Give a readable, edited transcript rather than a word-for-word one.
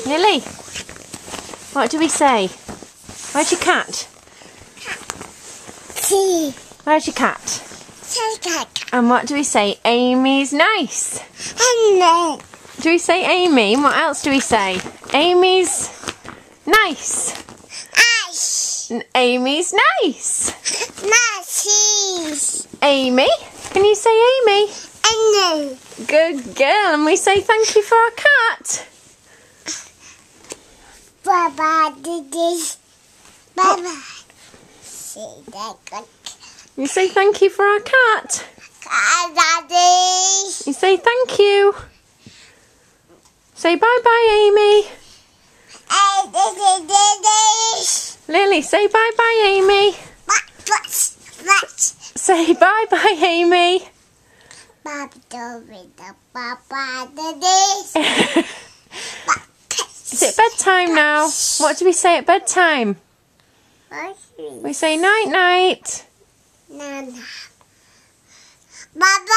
Lily, what do we say? Where's your cat? Where's your cat? And what do we say? Amy's nice. Do we say Amy? What else do we say? Amy's nice. Amy's nice. Amy? Can you say Amy? Good girl. And we say thank you for our cat. Bye-bye, Diddy. Bye-bye. Say that good. You say thank you for our cat. Daddy. You say thank you. Say bye-bye, Amy. Lily, say bye-bye, Amy. Say bye-bye, Amy. Is it bedtime now? What do we say at bedtime? We say night-night. Bye-bye.